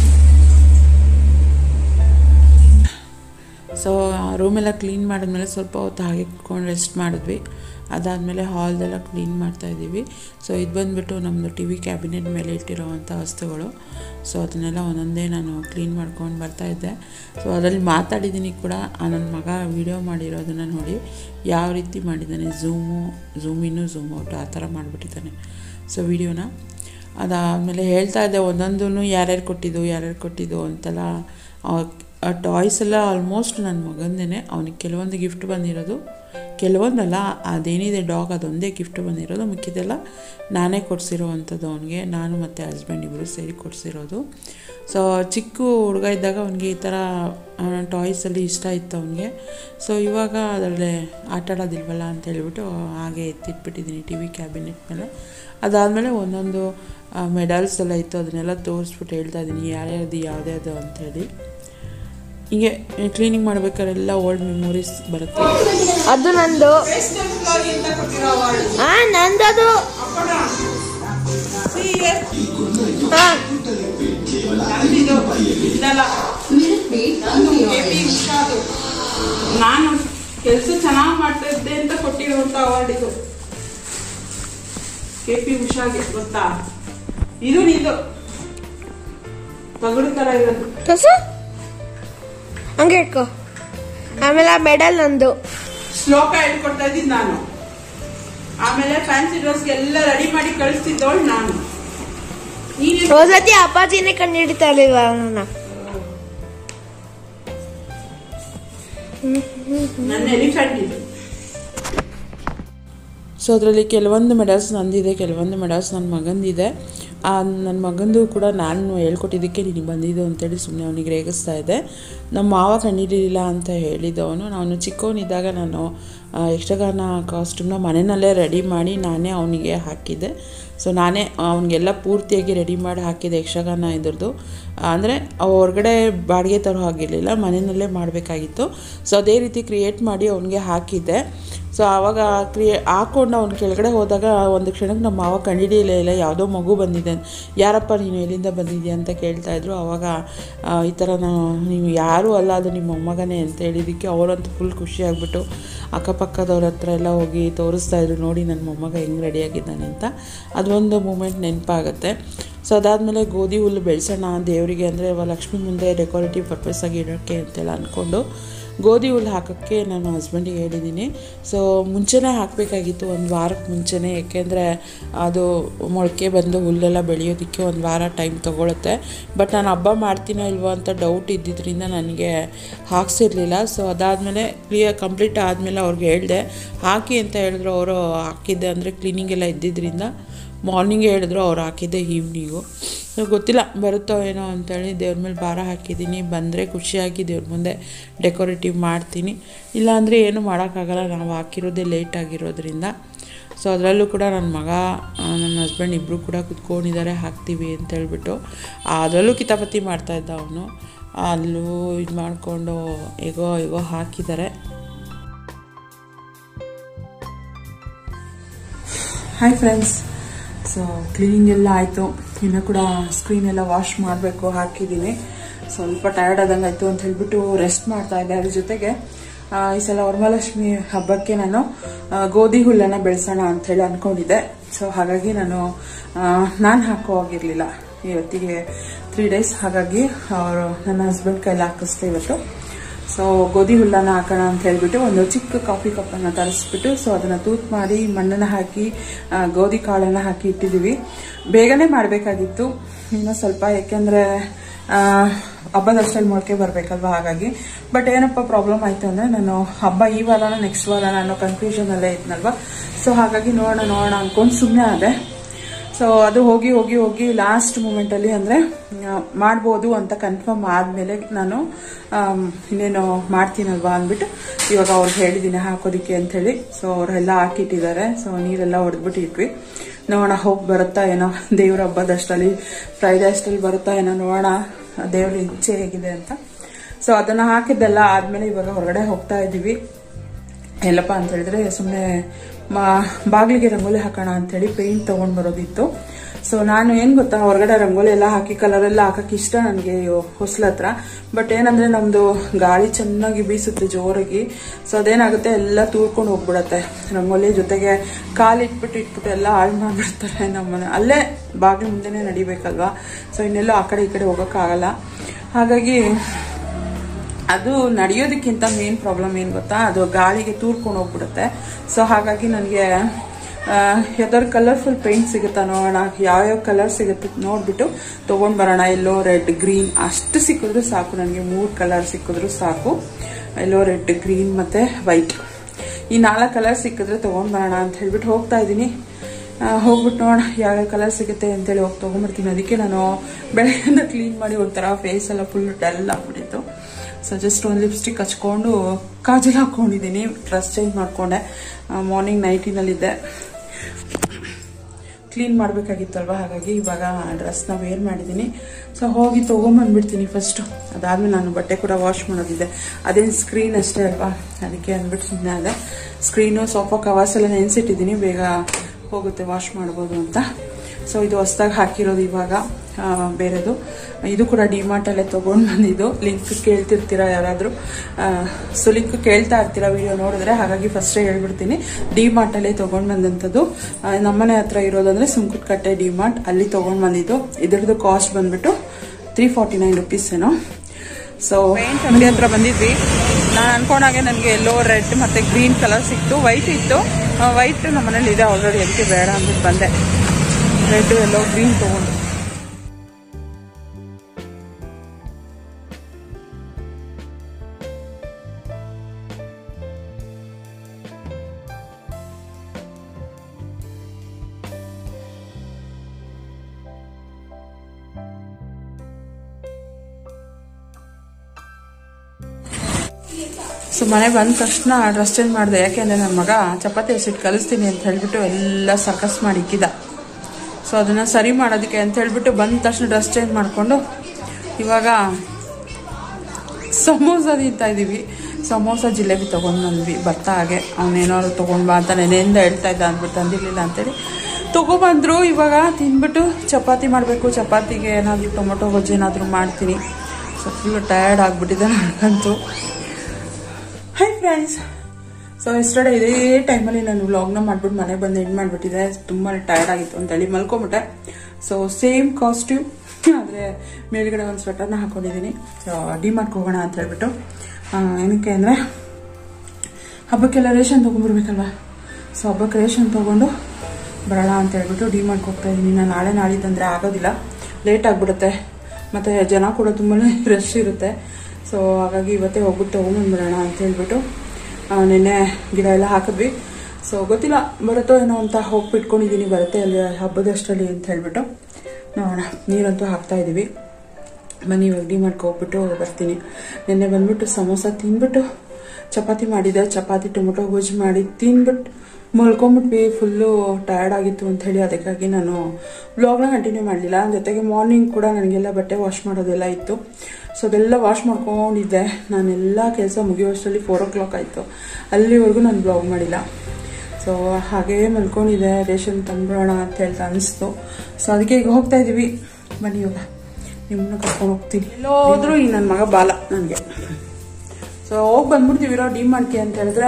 ಸೊ ರೂಮೆಲ್ಲ ಕ್ಲೀನ್ ಮಾಡಿದ್ಮೇಲೆ ಸ್ವಲ್ಪ ಹೊತ್ತು ಹಾಗೆ ಕುತ್ಕೊಂಡು ರೆಸ್ಟ್ ಮಾಡಿದ್ವಿ. ಅದಾದಮೇಲೆ ಹಾಲ್ದೆಲ್ಲ ಕ್ಲೀನ್ ಮಾಡ್ತಾಯಿದ್ದೀವಿ. ಸೊ ಇದು ಬಂದುಬಿಟ್ಟು ನಮ್ಮದು ಟಿ ವಿ ಕ್ಯಾಬಿನೆಟ್ ಮೇಲೆ ಇಟ್ಟಿರೋವಂಥ ವಸ್ತುಗಳು. ಸೊ ಅದನ್ನೆಲ್ಲ ಒಂದೊಂದೇ ನಾನು ಕ್ಲೀನ್ ಮಾಡ್ಕೊಂಡು ಬರ್ತಾಯಿದ್ದೆ. ಸೊ ಅದರಲ್ಲಿ ಮಾತಾಡಿದ್ದೀನಿ ಕೂಡ. ನನ್ನ ಮಗ ವಿಡಿಯೋ ಮಾಡಿರೋದನ್ನು ನೋಡಿ ಯಾವ ರೀತಿ ಮಾಡಿದ್ದಾನೆ, ಝೂಮ್ ಇನ್ನು ಝೂಮ್ ಔಟ್ ಆ ಥರ ಮಾಡಿಬಿಟ್ಟಿದ್ದಾನೆ ಸೊ ವಿಡಿಯೋನ. ಅದಾದಮೇಲೆ ಹೇಳ್ತಾ ಇದ್ದೆ ಒಂದೊಂದೂ ಯಾರ್ಯಾರು ಕೊಟ್ಟಿದ್ದು ಅಂತೆಲ್ಲ. ಆ ಟಾಯ್ಸ್ ಎಲ್ಲ ಆಲ್ಮೋಸ್ಟ್ ನನ್ನ ಮಗಂದೇ. ಅವನಿಗೆ ಕೆಲವೊಂದು ಗಿಫ್ಟ್ ಬಂದಿರೋದು, ಕೆಲವೊಂದಲ್ಲ, ಅದೇನಿದೆ ಡಾಗ್ ಅದೊಂದೇ ಗಿಫ್ಟ್ ಬಂದಿರೋದು. ಮಿಕ್ಕಿದೆಲ್ಲ ನಾನೇ ಕೊಡಿಸಿರೋವಂಥದ್ದು ಅವನಿಗೆ. ನಾನು ಮತ್ತು ಹಸ್ಬೆಂಡ್ ಇಬ್ಬರು ಸೇರಿ ಕೊಡಿಸಿರೋದು. ಸೊ ಚಿಕ್ಕ ಹುಡುಗ ಇದ್ದಾಗ ಅವನಿಗೆ ಈ ಥರ ಟಾಯ್ಸಲ್ಲಿ ಇಷ್ಟ ಇತ್ತು ಅವನಿಗೆ. ಸೊ ಇವಾಗ ಅದರಲ್ಲೇ ಆಟ ಆಡೋದಿಲ್ವಲ್ಲ ಅಂತ ಹೇಳ್ಬಿಟ್ಟು ಹಾಗೆ ಎತ್ತಿಟ್ಬಿಟ್ಟಿದ್ದೀನಿ ಟಿ ವಿ ಕ್ಯಾಬಿನೆಟ್ ಮೇಲೆ. ಅದಾದಮೇಲೆ ಒಂದೊಂದು ಮೆಡಲ್ಸ್ ಎಲ್ಲ ಇತ್ತು, ಅದನ್ನೆಲ್ಲ ತೋರಿಸ್ಬಿಟ್ಟು ಹೇಳ್ತಾ ಇದ್ದೀನಿ ಯಾರ್ಯಾರ್ದು ಯಾವುದ್ಯಾವುದು ಅಂಥೇಳಿ. ಹಿಂಗೆ ಕ್ಲೀನಿಂಗ್ ಮಾಡ್ಬೇಕಾರೆಲ್ಲ ಓಲ್ಡ್ ಮೆಮೊರೀಸ್ ಬರುತ್ತೆ. ಅದು ನಂದು, ನಂದದು. ನಾನು ಕೆಲಸ ಚೆನ್ನಾಗಿ ಮಾಡ್ತಾ ಇದ್ದೆ ಅಂತ ಕೊಟ್ಟಿರುವಂತ ಅವಾರ್ಡ್ ಇದು. KP ಉಷಾಗೆ ಗೊತ್ತಾ? ಇದು ನಿಂದು ತಗಡು ತರ ಇರೋದು. ಹಂಗೆ ಇಟ್ಕೋ. ಆಮೇಲೆ ಆ ಮೆಡಲ್ ನಂದು. ಶ್ಲೋಕ ಹೇಳ್ಕೊಡ್ತಾ ಇದ್ದೀನಿ ನಾನು. ಆಮೇಲೆ ಫ್ಯಾನ್ಸಿ ಡ್ರೆಸ್ಗೆಲ್ಲ ರೆಡಿ ಮಾಡಿ ಕಳಿಸ್ತಿದ್ದವಳು ನಾನು. ಹೋದ್ಸತಿ ಅಪ್ಪಾಜಿನೇ ಕಂಡು ಹಿಡಿತಾ ಇರ್ಲಿಲ್ವ ನನ್ನ. ನನ್ನ ಎಲಿಫೆಂಟ್ ಇದು. ಸೊ ಅದರಲ್ಲಿ ಕೆಲವೊಂದು ಮೆಡಲ್ಸ್ ನಂದಿದೆ, ಕೆಲವೊಂದು ಮೆಡಲ್ಸ್ ನನ್ನ ಮಗಂದಿದೆ. ನನ್ನ ಮಗಂದು ಕೂಡ ನಾನು ಹೇಳ್ಕೊಟ್ಟಿದ್ದಕ್ಕೆ ನಿನಗೆ ಬಂದಿದ್ದು ಅಂತೇಳಿ ಸುಮ್ಮನೆ ಅವನಿಗೆ ರೇಗಿಸ್ತಾ ಇದ್ದೆ. ನಮ್ಮ ಮಾವ ಕಂಡಿರಲಿಲ್ಲ ಅಂತ ಹೇಳಿದ್ದವನು. ನಾನು ಚಿಕ್ಕವನಿದ್ದಾಗ ನಾನು ಯಕ್ಷಗಾನ ಕಾಸ್ಟ್ಯೂಮ್ನ ಮನೆಯಲ್ಲೇ ರೆಡಿ ಮಾಡಿ ನಾನೇ ಅವನಿಗೆ ಹಾಕಿದ್ದೆ. ಸೊ ನಾನೇ ಅವನಿಗೆಲ್ಲ ಪೂರ್ತಿಯಾಗಿ ರೆಡಿ ಮಾಡಿ ಹಾಕಿದ್ದೆ ಯಕ್ಷಗಾನ ಇದ್ರದ್ದು. ಅಂದರೆ ಹೊರಗಡೆ ಬಾಡಿಗೆ ತರೋ ಹಾಗಿರಲಿಲ್ಲ, ಮನೆಯಲ್ಲೇ ಮಾಡಬೇಕಾಗಿತ್ತು. ಸೊ ಅದೇ ರೀತಿ ಕ್ರಿಯೇಟ್ ಮಾಡಿ ಅವನಿಗೆ ಹಾಕಿದ್ದೆ. ಸೊ ಆವಾಗ ಹಾಕ್ಕೊಂಡು ಅವ್ನು ಕೆಳಗಡೆ ಹೋದಾಗ ಒಂದು ಕ್ಷಣಕ್ಕೆ ನಮ್ಮ ಮಾವ ಕಂಡಿಡಿಯಲೇ ಇಲ್ಲ, ಯಾವುದೋ ಮಗು ಬಂದಿದೆ, ಯಾರಪ್ಪ ನೀನು ಎಲ್ಲಿಂದ ಬಂದಿದ್ಯಾ ಅಂತ ಕೇಳ್ತಾಯಿದ್ರು. ಆವಾಗ ಈ ಥರ ನೀವು ಯಾರೂ ಅಲ್ಲ, ಅದು ನಿಮ್ಮ ಮೊಮ್ಮಗನೇ ಅಂತ ಹೇಳಿದ್ದಕ್ಕೆ ಅವರಂತೂ ಫುಲ್ ಖುಷಿಯಾಗ್ಬಿಟ್ಟು ಅಕ್ಕಪಕ್ಕದವ್ರ ಹತ್ರ ಎಲ್ಲ ಹೋಗಿ ತೋರಿಸ್ತಾಯಿದ್ರು, ನೋಡಿ ನನ್ನ ಮೊಮ್ಮಗ ಹೆಂಗೆ ರೆಡಿಯಾಗಿದ್ದಾನೆ ಅಂತ. ಅದೊಂದು ಮೂಮೆಂಟ್ ನೆನಪಾಗುತ್ತೆ. ಸೊ ಅದಾದಮೇಲೆ ಗೋಧಿ ಹುಲ್ಲು ಬೆಳೆಸೋಣ ದೇವರಿಗೆ, ಅಂದರೆ ಲಕ್ಷ್ಮಿ ಮುಂದೆ ಡೆಕೋರೇಟಿವ್ ಪರ್ಪಸ್ಸಾಗಿ ಇಡೋಕ್ಕೆ ಅಂತೆಲ್ಲ ಅಂದ್ಕೊಂಡು ಗೋಧಿ ಹುಲ್ಲು ಹಾಕೋಕ್ಕೆ ನಾನು ಹಸ್ಬೆಂಡಿಗೆ ಹೇಳಿದ್ದೀನಿ. ಸೊ ಮುಂಚೆನೇ ಹಾಕಬೇಕಾಗಿತ್ತು, ಒಂದು ವಾರಕ್ಕೆ ಮುಂಚೆನೇ, ಏಕೆಂದರೆ ಅದು ಮೊಳಕೆ ಬಂದು ಹುಲ್ಲೆಲ್ಲ ಬೆಳೆಯೋದಕ್ಕೆ ಒಂದು ವಾರ ಟೈಮ್ ತೊಗೊಳುತ್ತೆ. ಬಟ್ ನಾನು ಹಬ್ಬ ಮಾಡ್ತೀನೋ ಇಲ್ವೋ ಅಂತ ಡೌಟ್ ಇದ್ದಿದ್ದರಿಂದ ನನಗೆ ಹಾಕ್ಸಿರ್ಲಿಲ್ಲ. ಸೊ ಅದಾದಮೇಲೆ ಕಂಪ್ಲೀಟ್ ಆದಮೇಲೆ ಅವ್ರಿಗೆ ಹೇಳಿದೆ ಹಾಕಿ ಅಂತ ಹೇಳಿದ್ರು. ಅವರು ಹಾಕಿದ್ದೆ ಅಂದರೆ ಕ್ಲೀನಿಂಗ್ ಎಲ್ಲ ಇದ್ದಿದ್ದರಿಂದ ಮಾರ್ನಿಂಗೇ ಹೇಳಿದ್ರು, ಅವ್ರು ಹಾಕಿದ್ದೆ ಈವ್ನಿಂಗು. ಸೊ ಗೊತ್ತಿಲ್ಲ ಬರುತ್ತೋ ಏನೋ ಅಂತೇಳಿ ದೇವ್ರ ಮೇಲೆ ಭಾರ ಹಾಕಿದ್ದೀನಿ. ಬಂದರೆ ಖುಷಿಯಾಗಿ ದೇವ್ರ ಮುಂದೆ ಡೆಕೋರೇಟಿವ್ ಮಾಡ್ತೀನಿ, ಇಲ್ಲಾಂದರೆ ಏನೂ ಮಾಡೋಕ್ಕಾಗಲ್ಲ, ನಾವು ಹಾಕಿರೋದೇ ಲೇಟ್ ಆಗಿರೋದ್ರಿಂದ. ಸೊ ಅದರಲ್ಲೂ ಕೂಡ ನನ್ನ ಮಗ ನನ್ನ ಹಸ್ಬೆಂಡ್ ಇಬ್ಬರು ಕೂಡ ಕುತ್ಕೊಂಡಿದ್ದಾರೆ ಹಾಕ್ತೀವಿ ಅಂತೇಳ್ಬಿಟ್ಟು. ಅದರಲ್ಲೂ ಕಿತಾಪತಿ ಮಾಡ್ತಾಯಿದ್ದ ಅವನು, ಅಲ್ಲೂ ಇದು ಮಾಡಿಕೊಂಡು ಹೇಗೋ ಹಾಕಿದ್ದಾರೆ. ಹಾಯ್ ಫ್ರೆಂಡ್ಸ್, ಸೊ ಕ್ಲೀನಿಂಗ್ ಎಲ್ಲ ಆಯಿತು. ಇನ್ನು ಕೂಡ ಸ್ಕ್ರೀನ್ ಎಲ್ಲ ವಾಶ್ ಮಾಡಬೇಕು, ಹಾಕಿದ್ದೀನಿ. ಸ್ವಲ್ಪ ಟಯರ್ಡ್ ಆದಂಗೆ ಆಯಿತು ಅಂತ ಹೇಳ್ಬಿಟ್ಟು ರೆಸ್ಟ್ ಮಾಡ್ತಾ ಇದ್ದೆ. ಅದ್ರ ಜೊತೆಗೆ ಈ ಸಲ ವರಮಹಾಲಕ್ಷ್ಮಿ ಹಬ್ಬಕ್ಕೆ ನಾನು ಗೋಧಿ ಹುಲ್ಲನ್ನು ಬೆಳೆಸೋಣ ಅಂಥೇಳಿ ಅಂದ್ಕೊಂಡಿದ್ದೆ. ಸೊ ಹಾಗಾಗಿ ನಾನು ಹಾಕೋ ಹೋಗಿರಲಿಲ್ಲ ಇವತ್ತಿಗೆ 3 days. ಹಾಗಾಗಿ ಅವರು ನನ್ನ ಹಸ್ಬೆಂಡ್ ಕೈಲಿ ಹಾಕಿಸ್ದೆ ಇವತ್ತು. ಸೊ ಗೋಧಿ ಹುಲ್ಲನ್ನು ಹಾಕೋಣ ಅಂತ ಹೇಳ್ಬಿಟ್ಟು ಒಂದು ಚಿಕ್ಕ ಕಾಫಿ ಕಪ್ಪನ್ನು ತರಿಸ್ಬಿಟ್ಟು, ಸೊ ಅದನ್ನು ತೂತ್ ಮಾಡಿ ಮಣ್ಣನ್ನು ಹಾಕಿ ಗೋಧಿ ಕಾಳನ್ನು ಹಾಕಿ ಇಟ್ಟಿದ್ದೀವಿ. ಬೇಗನೆ ಮಾಡಬೇಕಾಗಿತ್ತು ಇನ್ನೂ ಸ್ವಲ್ಪ, ಯಾಕೆಂದರೆ ಹಬ್ಬದಷ್ಟಲ್ಲಿ ಮೊಳಕೆ ಬರಬೇಕಲ್ವ, ಹಾಗಾಗಿ. ಬಟ್ ಏನಪ್ಪ ಪ್ರಾಬ್ಲಮ್ ಆಯಿತು ಅಂದರೆ, ನಾನು ಹಬ್ಬ ಈ ವಾರನ ನೆಕ್ಸ್ಟ್ ವಾರ ನಾನು ಕನ್ಫ್ಯೂಷನಲ್ಲೇ ಇದ್ನಲ್ವ. ಸೊ ಹಾಗಾಗಿ ನೋಡೋಣ ಅಂದ್ಕೊಂಡು ಸುಮ್ಮನೆ ಆದೆ. ಸೊ ಅದು ಹೋಗಿ ಲಾಸ್ಟ್ ಮೂಮೆಂಟಲ್ಲಿ ಅಂದರೆ ಮಾಡ್ಬೋದು ಅಂತ ಕನ್ಫರ್ಮ್ ಆದಮೇಲೆ ನಾನು ಇನ್ನೇನು ಮಾಡ್ತೀನಲ್ವಾ ಅಂದ್ಬಿಟ್ಟು ಇವಾಗ ಅವ್ರಿಗೆ ಹೇಳಿದ್ದೀನಿ ಹಾಕೋದಕ್ಕೆ ಅಂಥೇಳಿ. ಸೊ ಅವರೆಲ್ಲ ಹಾಕಿಟ್ಟಿದ್ದಾರೆ. ಸೊ ನೀರೆಲ್ಲ ಹೊಡೆದ್ಬಿಟ್ಟು ಇಟ್ವಿ. ನೋಡೋಣ ಹೋಗಿ ಬರುತ್ತಾ ಏನೋ, ದೇವ್ರ ಹಬ್ಬದಷ್ಟರಲ್ಲಿ ಫ್ರೈಡೇ ಅಷ್ಟರಲ್ಲಿ ಬರುತ್ತಾ ಏನೋ, ನೋಡೋಣ ದೇವ್ರ ಇಚ್ಛೆ ಹೇಗಿದೆ ಅಂತ. ಸೊ ಅದನ್ನು ಹಾಕಿದ್ದೆಲ್ಲ ಆದಮೇಲೆ ಇವಾಗ ಹೊರಗಡೆ ಹೋಗ್ತಾ ಇದ್ದೀವಿ. ಎಲ್ಲಪ್ಪ ಅಂತ ಹೇಳಿದ್ರೆ ಸುಮ್ಮನೆ ಬಾಗಿಲಿಗೆ ರಂಗೋಲಿ ಹಾಕೋಣ ಅಂಥೇಳಿ ಪೇಂಟ್ ತೊಗೊಂಡು ಬರೋದಿತ್ತು. ಸೊ ನಾನು ಏನು ಗೊತ್ತಾ, ಹೊರಗಡೆ ರಂಗೋಲಿ ಎಲ್ಲ ಹಾಕಿ ಕಲರೆಲ್ಲ ಹಾಕಕ್ಕೆ ಇಷ್ಟ ನನಗೆ ಹೊಸ್ಲ ಹತ್ರ. ಬಟ್ ಏನಂದರೆ ನಮ್ಮದು ಗಾಳಿ ಚೆನ್ನಾಗಿ ಬೀಸುತ್ತೆ ಜೋರಾಗಿ. ಸೊ ಅದೇನಾಗುತ್ತೆ, ಎಲ್ಲ ತೂರ್ಕೊಂಡು ಹೋಗ್ಬಿಡತ್ತೆ ರಂಗೋಲಿ. ಜೊತೆಗೆ ಕಾಲಿಟ್ಬಿಟ್ಟು ಎಲ್ಲ ಹಾಳು ಮಾಡಿಬಿಡ್ತಾರೆ ನಮ್ಮನೆ. ಅಲ್ಲೇ ಬಾಗಿಲು ಮುಂದೆನೇ ನಡಿಬೇಕಲ್ವಾ. ಸೊ ಇನ್ನೆಲ್ಲೋ ಆ ಕಡೆ ಈ ಕಡೆ ಹೋಗೋಕ್ಕಾಗಲ್ಲ. ಹಾಗಾಗಿ ಅದು ನಡೆಯೋದಕ್ಕಿಂತ ಮೇನ್ ಪ್ರಾಬ್ಲಮ್ ಏನು ಗೊತ್ತಾ, ಅದು ಗಾಳಿಗೆ ತೂರ್ಕೊಂಡು ಹೋಗ್ಬಿಡುತ್ತೆ. ಸೊ ಹಾಗಾಗಿ ನನಗೆ ಯಾವ್ದಾದ್ರು ಕಲರ್ಫುಲ್ ಪೇಂಟ್ ಸಿಗುತ್ತಾ ನೋಡೋಣ, ಯಾವ್ಯಾವ ಕಲರ್ ಸಿಗುತ್ತೆ ನೋಡ್ಬಿಟ್ಟು ತೊಗೊಂಡು ಬರೋಣ. ಎಲ್ಲೋ, ರೆಡ್, ಗ್ರೀನ್ ಅಷ್ಟು ಸಿಕ್ಕಿದ್ರು ಸಾಕು ನನಗೆ. 3 ಕಲರ್ ಸಿಕ್ಕಿದ್ರು ಸಾಕು. ಎಲ್ಲೋ, ರೆಡ್, ಗ್ರೀನ್ ಮತ್ತು ವೈಟ್, ಈ 4 ಕಲರ್ ಸಿಕ್ಕಿದ್ರೆ ತೊಗೊಂಡು ಬರೋಣ ಅಂತ ಹೇಳ್ಬಿಟ್ಟು ಹೋಗ್ತಾ ಇದ್ದೀನಿ. ಹೋಗ್ಬಿಟ್ಟು ನೋಡೋಣ ಯಾವ್ಯಾವ ಕಲರ್ ಸಿಗುತ್ತೆ ಅಂತೇಳಿ ಹೋಗಿ ತೊಗೊಂಡ್ಬರ್ತೀನಿ. ಅದಕ್ಕೆ ನಾನು ಬೆಳಗ್ಗೆಯಿಂದ ಕ್ಲೀನ್ ಮಾಡಿ ಒಂಥರ ಫೇಸ್ ಎಲ್ಲ ಫುಲ್ ಡಲ್ ಆಗ್ಬಿಟ್ಟಿತ್ತು. ಸೊ ಜಸ್ಟ್ ಒಂದು ಲಿಪ್ಸ್ಟಿಕ್ ಹಚ್ಕೊಂಡು ಕಾಜಲ್ ಹಾಕ್ಕೊಂಡಿದ್ದೀನಿ. ಡ್ರೆಸ್ ಚೇಂಜ್ ಮಾಡಿಕೊಂಡೆ, ಮಾರ್ನಿಂಗ್ ನೈಟಿನಲ್ಲಿದ್ದೆ, ಕ್ಲೀನ್ ಮಾಡಬೇಕಾಗಿತ್ತಲ್ವ. ಹಾಗಾಗಿ ಇವಾಗ ಡ್ರೆಸ್ನ ವೇರ್ ಮಾಡಿದ್ದೀನಿ. ಸೊ ಹೋಗಿ ತೊಗೊಂಬಂದ್ಬಿಡ್ತೀನಿ ಫಸ್ಟು. ಅದಾದಮೇಲೆ ನಾನು ಬಟ್ಟೆ ಕೂಡ ವಾಶ್ ಮಾಡೋದಿದೆ. ಅದೇನು ಸ್ಕ್ರೀನ್ ಅಷ್ಟೇ ಅಲ್ವಾ, ಅದಕ್ಕೆ ಅಂದ್ಬಿಟ್ಟು ಸುಮ್ಮನೆ ಅದೇ. ಸ್ಕ್ರೀನು ಸೋಫಾ ಕವರ್ಸ್ ಎಲ್ಲ ನೆನೆಸಿಟ್ಟಿದ್ದೀನಿ, ಬೇಗ ಹೋಗುತ್ತೆ ವಾಶ್ ಮಾಡ್ಬೋದು ಅಂತ. ಸೊ ಇದು ಹೊಸದಾಗಿ ಹಾಕಿರೋದು ಇವಾಗ ಬೇರೆದು. ಇದು ಕೂಡ ಡಿಮಾರ್ಟಲ್ಲೇ ತೊಗೊಂಡು ಬಂದಿದ್ದು. ಲಿಂಕ್ ಕೇಳ್ತಿರ್ತೀರಾ ಯಾರಾದರೂ, ಸೊ ಲಿಂಕ್ ಕೇಳ್ತಾ ಇರ್ತೀರಾ ವಿಡಿಯೋ ನೋಡಿದ್ರೆ, ಹಾಗಾಗಿ ಫಸ್ಟೇ ಹೇಳ್ಬಿಡ್ತೀನಿ. ಡಿಮಾರ್ಟಲ್ಲೇ ತೊಗೊಂಡು ಬಂದಂಥದ್ದು. ನಮ್ಮನೆ ಹತ್ರ ಇರೋದಂದ್ರೆ ಸುಂಕುಟ್ಕಟ್ಟೆ ಡಿಮಾರ್ಟ್, ಅಲ್ಲಿ ತೊಗೊಂಡು ಬಂದಿದ್ದು. ಇದರದ್ದು ಕಾಸ್ಟ್ ಬಂದ್ಬಿಟ್ಟು 349 rupees ಏನೋ. ಸೊ ಅಂಗಡಿ ಹತ್ರ ಬಂದಿದ್ವಿ. ನಾನು ಅನ್ಕೊಂಡಾಗೆ ನನಗೆ ಎಲ್ಲೋ, ರೆಡ್ ಮತ್ತು ಗ್ರೀನ್ ಕಲರ್ ಸಿಕ್ತು. ವೈಟ್ ಇತ್ತು, ವೈಟ್ ನಮ್ಮ ಮನೇಲಿ ಇದೆ ಆಲ್ರೆಡಿ, ಅದಕ್ಕೆ ಬೇಡ ಅಂದ್ಬಿಟ್ಟು ಬಂದೆ. ರೆಡ್, ಎಲ್ಲೋ, ಗ್ರೀನ್ ತೊಗೊಂಡು. ಸೊ ಮನೆ ಬಂದ ತಕ್ಷಣ ಡ್ರೆಸ್ ಚೇಂಜ್ ಮಾಡಿದೆ. ಯಾಕೆಂದರೆ ನನ್ನ ಮಗ ಚಪಾತಿ ಹಸಿಟ್ಟು ಕಲಿಸ್ತೀನಿ ಅಂತ ಹೇಳ್ಬಿಟ್ಟು ಎಲ್ಲ ಸರ್ಕಸ್ ಮಾಡಿ ಇಕ್ಕಿದ. ಸೊ ಅದನ್ನು ಸರಿ ಮಾಡೋದಕ್ಕೆ ಅಂತ ಹೇಳ್ಬಿಟ್ಟು ಬಂದ ತಕ್ಷಣ ಡ್ರೆಸ್ ಚೇಂಜ್ ಮಾಡಿಕೊಂಡು ಇವಾಗ ಸಮೋಸ ತಿಂತಾ ಇದ್ದೀವಿ. ಸಮೋಸ ಜಿಲೇಬಿ ತೊಗೊಂಡು ಬಂದ್ವಿ ಬರ್ತಾ ಹಾಗೆ. ಅವನೇನಾದ್ರು ತೊಗೊಂಡು ಬಾ ಅಂತ ನೆನೆಯಿಂದ ಹೇಳ್ತಾ ಇದ್ದ, ಅಂದ್ಬಿಟ್ಟು ತಂದಿರಲಿಲ್ಲ ಅಂತೇಳಿ ತೊಗೊಬಂದರು. ಇವಾಗ ತಿಂದ್ಬಿಟ್ಟು ಚಪಾತಿ ಮಾಡಬೇಕು. ಚಪಾತಿಗೆ ಏನಾದರೂ ಟೊಮೊಟೊ ಗೊಜ್ಜು ಏನಾದರೂ ಮಾಡ್ತೀನಿ. ಸೊ ಫುಲ್ ಟಯರ್ಡ್ ಆಗಿಬಿಟ್ಟಿದೆ ನನಗಂತೂ. ಹಾಯ್ ಫ್ರೆಂಡ್ಸ್, ಸೊ ಎಸ್ಟರ್ಡೇ ಇದೇ ಟೈಮಲ್ಲಿ ನಾನು ವ್ಲಾಗ್ನ ಮಾಡ್ಬಿಟ್ಟು ಮನೆಗೆ ಬಂದು ಎಂಡ್ ಮಾಡಿಬಿಟ್ಟಿದ್ದೆ. ತುಂಬಾ ಟಯರ್ಡ್ ಆಗಿತ್ತು ಅಂತೇಳಿ ಮಲ್ಕೊಂಬಿಟ್ಟೆ. ಸೊ ಸೇಮ್ ಕಾಸ್ಟ್ಯೂಮ್, ಆದರೆ ಮೇಲ್ಗಡೆ ಒಂದು ಸ್ವೆಟರ್ನ ಹಾಕೊಂಡಿದ್ದೀನಿ. ಡಿಮಾರ್ಟ್ಗೆ ಹೋಗೋಣ ಅಂತ ಹೇಳ್ಬಿಟ್ಟು. ಏನಕ್ಕೆ ಅಂದರೆ ಹಬ್ಬಕ್ಕೆಲ್ಲ ರೇಷನ್ ತೊಗೊಂಡ್ಬರ್ಬೇಕಲ್ವ. ಸೊ ಹಬ್ಬಕ್ಕೆ ರೇಷನ್ ತೊಗೊಂಡು ಬರೋಣ ಅಂತ ಹೇಳ್ಬಿಟ್ಟು ಡಿಮಾರ್ಟ್ಗೆ ಹೋಗ್ತಾ ಇದ್ದೀನಿ. ನಾನು ನಾಳೆ ನಾಳಿದ್ದಂದರೆ ಆಗೋದಿಲ್ಲ, ಲೇಟ್ ಆಗಿಬಿಡುತ್ತೆ, ಮತ್ತು ಜನ ಕೂಡ ತುಂಬಾ ರಶ್ ಇರುತ್ತೆ. ಸೊ ಹಾಗಾಗಿ ಇವತ್ತೇ ಹೋಗ್ಬಿಟ್ಟು ತೊಗೊಂಡ್ಬರೋಣ ಅಂತ ಹೇಳ್ಬಿಟ್ಟು ನಿನ್ನೆ ಗಿಡ ಎಲ್ಲ ಹಾಕಿದ್ವಿ. ಸೊ ಗೊತ್ತಿಲ್ಲ ಬರುತ್ತೋ ಏನೋ ಅಂತ ಹೋಗ್ಬಿಟ್ಕೊಂಡಿದ್ದೀನಿ, ಬರುತ್ತೆ ಅಲ್ಲಿ ಹಬ್ಬದಷ್ಟರಲ್ಲಿ ಅಂತ ಹೇಳ್ಬಿಟ್ಟು ನೋಡೋಣ. ನೀರಂತೂ ಹಾಕ್ತಾ ಇದ್ದೀವಿ. ಬನ್ನಿ ಇವಾಗ ಡಿಮಾರ್ಟ್ಗೆ ಹೋಗ್ಬಿಟ್ಟು ಬರ್ತೀನಿ. ನಿನ್ನೆ ಬಂದ್ಬಿಟ್ಟು ಸಮೋಸ ತಿಂದ್ಬಿಟ್ಟು ಚಪಾತಿ ಮಾಡಿದ್ದೆ, ಚಪಾತಿ ಟೊಮೊಟೊ ಗೊಜ್ಜು ಮಾಡಿ ತಿಂದ್ಬಿಟ್ಟು ಮಲ್ಕೊಂಬಿಟ್ವಿ. ಫುಲ್ಲು ಟಯರ್ಡ್ ಆಗಿತ್ತು ಅಂಥೇಳಿ ಅದಕ್ಕಾಗಿ ನಾನು ವ್ಲಾಗ್ನ ಕಂಟಿನ್ಯೂ ಮಾಡಲಿಲ್ಲ. ಜೊತೆಗೆ ಮಾರ್ನಿಂಗ್ ಕೂಡ ನನಗೆಲ್ಲ ಬಟ್ಟೆ ವಾಶ್ ಮಾಡೋದೆಲ್ಲ ಇತ್ತು. ಸೊ ಅದೆಲ್ಲ ವಾಶ್ ಮಾಡ್ಕೊಂಡಿದ್ದೆ. ನಾನೆಲ್ಲ ಕೆಲಸ ಮುಗಿಯೋಷ್ಟರಲ್ಲಿ 4 o'clock ಆಯಿತು. ಅಲ್ಲಿವರೆಗೂ ನಾನು ವ್ಲಾಗ್ ಮಾಡಿಲ್ಲ. ಸೊ ಹಾಗೇ ಮಲ್ಕೊಂಡಿದ್ದೆ. ರೇಷನ್ ತಂದ್ಬಿಡೋಣ ಅಂತ ಹೇಳ್ತಾ ಅನಿಸ್ತು. ಸೊ ಅದಕ್ಕೆ ಈಗ ಹೋಗ್ತಾ ಇದ್ದೀವಿ. ಬನ್ನಿ ಇವಾಗ ನಿಮ್ಮನ್ನ ಕರ್ಕೊಂಡು ಹೋಗ್ತೀನಿ. ಎಲ್ಲೋದ್ರೂ ಈ ನನ್ನ ಮಗ ಬಾಲ ನನಗೆ. ಸೊ ಹೋಗಿ ಬಂದ್ಬಿಡ್ತೀವಿರೋ ಡಿಮಾರ್ಟ್ಗೆ ಅಂತ ಹೇಳಿದ್ರೆ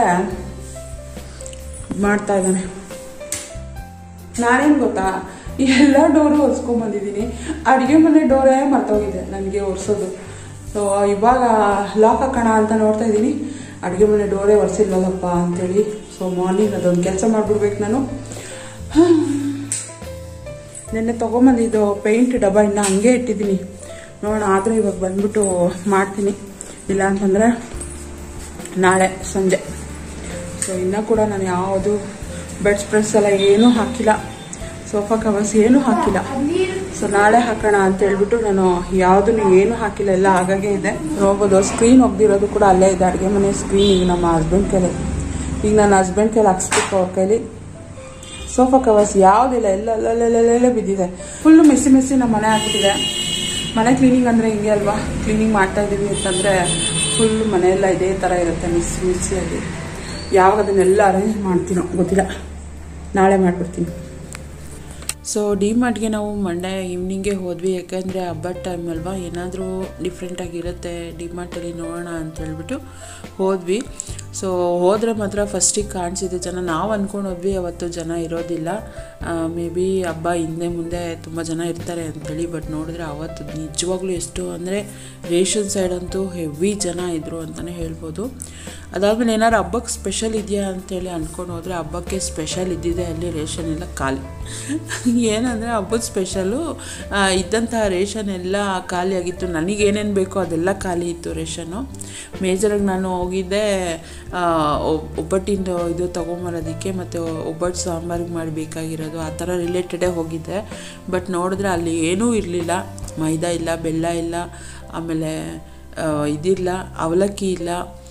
ಮಾಡ್ತಾ ಇದ್ದಾನೆ. ನಾನೇನು ಗೊತ್ತಾ, ಎಲ್ಲ ಡೋರು ಒರೆಸ್ಕೊಂಬಂದಿದ್ದೀನಿ. ಅಡುಗೆ ಮನೆ ಡೋರೇ ಮರ್ತೋಗಿದೆ ನನಗೆ ಒರೆಸೋದು. ಸೊ ಇವಾಗ ಲಾಕ್ ಹಾಕೋಣ ಅಂತ ನೋಡ್ತಾ ಇದ್ದೀನಿ. ಅಡುಗೆ ಮನೆ ಡೋರೇ ಒರೆಸಿಲ್ವಲ್ಲಪ್ಪ ಅಂತೇಳಿ. ಸೊ ಮಾರ್ನಿಂಗ್ ಅದೊಂದು ಕೆಲಸ ಮಾಡಿಬಿಡ್ಬೇಕು ನಾನು. ನೆನ್ನೆ ತೊಗೊಂಬಂದಿದ್ದು ಪೇಂಟ್ ಡಬ್ಬ ಇನ್ನೂ ಹಂಗೆ ಇಟ್ಟಿದ್ದೀನಿ. ನೋಡೋಣ, ಆದರೆ ಇವಾಗ ಬಂದ್ಬಿಟ್ಟು ಮಾಡ್ತೀನಿ. ಇಲ್ಲ ಅಂತಂದರೆ ನಾಳೆ ಸಂಜೆ. ಸೊ ಇನ್ನೂ ಕೂಡ ನಾನು ಯಾವುದು ಬೆಡ್ ಸ್ಪ್ರೆಡ್ಸ್ ಎಲ್ಲ ಏನೂ ಹಾಕಿಲ್ಲ, ಸೋಫಾ ಕವರ್ಸ್ ಏನೂ ಹಾಕಿಲ್ಲ. ಸೊ ನಾಳೆ ಹಾಕೋಣ ಅಂತ ಹೇಳ್ಬಿಟ್ಟು ನಾನು ಯಾವುದನ್ನು ಏನೂ ಹಾಕಿಲ್ಲ, ಎಲ್ಲ ಹಾಗಾಗೆ ಇದೆ. ನೋಡ್ಬೋದು ಸ್ಕ್ರೀನ್ ಒಗ್ದಿರೋದು ಕೂಡ ಅಲ್ಲೇ ಇದೆ, ಅಡುಗೆ ಮನೆ ಸ್ಕ್ರೀನ್. ಈಗ ನಮ್ಮ ಹಸ್ಬೆಂಡ್ ಕೈಲಿ, ಈಗ ನನ್ನ ಹಸ್ಬೆಂಡ್ ಕೈಲಿ ಹಾಕ್ಸ್ಬೇಕು ಅವ್ರ ಕೈಲಿ. ಸೋಫಾ ಕವರ್ಸ್ ಯಾವುದಿಲ್ಲ, ಎಲ್ಲೆಲ್ಲೇ ಬಿದ್ದಿದೆ. ಫುಲ್ಲು ಮೆಸ್ಸಿ ನಮ್ಮ ಮನೆ ಆಗ್ಬಿಟ್ಟಿದೆ. ಮನೆ ಕ್ಲೀನಿಂಗ್ ಅಂದರೆ ಹಿಂಗೆ ಅಲ್ವಾ, ಕ್ಲೀನಿಂಗ್ ಮಾಡ್ತಾ ಇದ್ದೀವಿ ಅಂತಂದರೆ ಫುಲ್ ಮನೆಯೆಲ್ಲ ಇದೇ ಥರ ಇರುತ್ತೆ, ಮಿಸ್ಸಿಯಾಗಿ. ಯಾವಾಗ ಅದನ್ನೆಲ್ಲ ಅರೇಂಜ್ ಮಾಡ್ತೀನೋ ಗೊತ್ತಿಲ್ಲ, ನಾಳೆ ಮಾಡಿಬಿಡ್ತೀನಿ. ಸೊ ಡಿಮಾರ್ಟ್ಗೆ ನಾವು ಮಂಡೇ ಈವ್ನಿಂಗೇ ಹೋದ್ವಿ. ಯಾಕಂದರೆ ಹಬ್ಬದ ಟೈಮ್ ಅಲ್ವಾ, ಏನಾದರೂ ಡಿಫ್ರೆಂಟಾಗಿರುತ್ತೆ ಡಿಮಾರ್ಟಲ್ಲಿ ನೋಡೋಣ ಅಂತ ಹೇಳ್ಬಿಟ್ಟು ಹೋದ್ವಿ. ಸೊ ಹೋದರೆ ಮಾತ್ರ ಫಸ್ಟಿಗೆ ಕಾಣಿಸಿದೆ ಜನ. ನಾವು ಅಂದ್ಕೊಂಡು ಹೋದ್ವಿ ಅವತ್ತು ಜನ ಇರೋದಿಲ್ಲ, ಮೇ ಬಿ ಹಬ್ಬ ಹಿಂದೆ ಮುಂದೆ ತುಂಬ ಜನ ಇರ್ತಾರೆ ಅಂಥೇಳಿ. ಬಟ್ ನೋಡಿದ್ರೆ ಅವತ್ತು ನಿಜವಾಗ್ಲೂ ಎಷ್ಟು ಅಂದರೆ ರೇಷನ್ ಸೈಡಂತೂ ಹೆವಿ ಜನ ಇದ್ದರು ಅಂತಲೇ ಹೇಳ್ಬೋದು. ಅದಾದಮೇಲೆ ಏನಾದ್ರು ಹಬ್ಬಕ್ಕೆ ಸ್ಪೆಷಲ್ ಇದೆಯಾ ಅಂತೇಳಿ ಅಂದ್ಕೊಂಡು ಹೋದರೆ ಹಬ್ಬಕ್ಕೆ ಸ್ಪೆಷಲ್ ಇದ್ದಿದೆ, ಅಲ್ಲಿ ರೇಷನ್ ಎಲ್ಲ ಖಾಲಿ. ಏನಂದರೆ ಹಬ್ಬದ ಸ್ಪೆಷಲು ಇದ್ದಂತಹ ರೇಷನ್ ಎಲ್ಲ ಖಾಲಿಯಾಗಿತ್ತು. ನನಗೇನೇನು ಬೇಕೋ ಅದೆಲ್ಲ ಖಾಲಿ ಇತ್ತು ರೇಷನ್ನು. ಮೇಜರಾಗಿ ನಾನು ಹೋಗಿದ್ದೆ ಒಬ್ಬಟ್ಟಿಂದು ಇದು ತೊಗೊಂಬರೋದಕ್ಕೆ, ಮತ್ತು ಒಬ್ಬಟ್ಟು ಸಾಂಬಾರಿಗೆ ಮಾಡಬೇಕಾಗಿರೋದು ಆ ಥರ ರಿಲೇಟೆಡೇ ಹೋಗಿದ್ದೆ. ಬಟ್ ನೋಡಿದ್ರೆ ಅಲ್ಲಿ ಏನೂ ಇರಲಿಲ್ಲ. ಮೈದಾ ಇಲ್ಲ, ಬೆಲ್ಲ ಇಲ್ಲ, ಆಮೇಲೆ ಇದಿಲ್ಲ, ಅವಲಕ್ಕಿ ಇಲ್ಲ,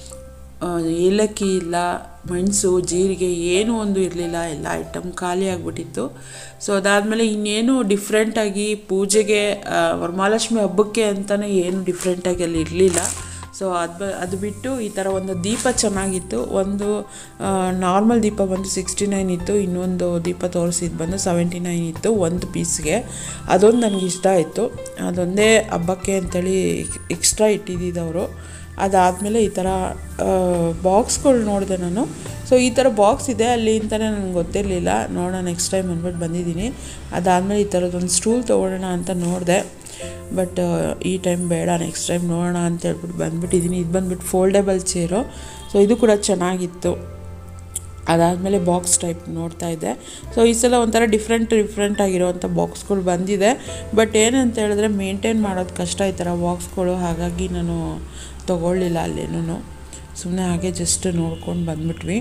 ಏಲಕ್ಕಿ ಇಲ್ಲ, ಮೆಣಸು, ಜೀರಿಗೆ ಏನೂ ಒಂದು ಇರಲಿಲ್ಲ. ಎಲ್ಲ ಐಟಮ್ ಖಾಲಿ ಆಗಿಬಿಟ್ಟಿತ್ತು. ಸೊ ಅದಾದಮೇಲೆ ಇನ್ನೇನು ಡಿಫ್ರೆಂಟಾಗಿ ಪೂಜೆಗೆ ವರಮಹಾಲಕ್ಷ್ಮಿ ಹಬ್ಬಕ್ಕೆ ಅಂತಲೇ ಏನು ಡಿಫ್ರೆಂಟಾಗಿ ಅಲ್ಲಿ ಇರಲಿಲ್ಲ. ಸೊ ಅದು ಬಿಟ್ಟು ಈ ಥರ ಒಂದು ದೀಪ ಚೆನ್ನಾಗಿತ್ತು. ಒಂದು ನಾರ್ಮಲ್ ದೀಪ ಬಂದು 69 ಇತ್ತು, ಇನ್ನೊಂದು ದೀಪ ತೋರಿಸಿದ್ದು ಬಂದು 79 ಇತ್ತು ಒಂದು ಪೀಸ್ಗೆ. ಅದೊಂದು ನನಗೆ ಇಷ್ಟ ಆಯಿತು. ಅದೊಂದೇ ಹಬ್ಬಕ್ಕೆ ಅಂತೇಳಿ ಎಕ್ಸ್ಟ್ರಾ ಇಟ್ಟಿದ್ದಿದ್ದವರು. ಅದಾದಮೇಲೆ ಈ ಥರ ಬಾಕ್ಸ್ಗಳು ನೋಡಿದೆ ನಾನು. ಸೊ ಈ ಥರ ಬಾಕ್ಸ್ ಇದೆ ಅಲ್ಲಿ ಅಂತಲೇ ನನಗೆ ಗೊತ್ತಿರಲಿಲ್ಲ. ನೋಡೋಣ ನೆಕ್ಸ್ಟ್ ಟೈಮ್ ಅಂದ್ಬಿಟ್ಟು ಬಂದಿದ್ದೀನಿ. ಅದಾದಮೇಲೆ ಈ ಥರದ್ದೊಂದು ಸ್ಟೂಲ್ ತೊಗೊಳ್ಳೋಣ ಅಂತ ನೋಡಿದೆ. ಬಟ್ ಈ ಟೈಮ್ ಬೇಡ, ನೆಕ್ಸ್ಟ್ ಟೈಮ್ ನೋಡೋಣ ಅಂತ ಹೇಳ್ಬಿಟ್ಟು ಬಂದುಬಿಟ್ಟಿದ್ದೀನಿ. ಇದು ಬಂದುಬಿಟ್ಟು ಫೋಲ್ಡೇಬಲ್ ಚೇರು. ಸೊ ಇದು ಕೂಡ ಚೆನ್ನಾಗಿತ್ತು. ಅದಾದಮೇಲೆ ಬಾಕ್ಸ್ ಟೈಪ್ ನೋಡ್ತಾ ಇದ್ದೆ. ಸೊ ಈ ಸಲ ಒಂಥರ ಡಿಫ್ರೆಂಟ್ ಆಗಿರೋವಂಥ ಬಾಕ್ಸ್ಗಳು ಬಂದಿದೆ. ಬಟ್ ಏನಂತ ಹೇಳಿದ್ರೆ ಮೇಂಟೈನ್ ಮಾಡೋದು ಕಷ್ಟ ಈ ಥರ ಬಾಕ್ಸ್ಗಳು. ಹಾಗಾಗಿ ನಾನು ತೊಗೊಳ್ಳಿಲ್ಲ ಅಲ್ಲೇನೂ, ಸುಮ್ಮನೆ ಹಾಗೆ ಜಸ್ಟ್ ನೋಡ್ಕೊಂಡು ಬಂದ್ಬಿಟ್ವಿ.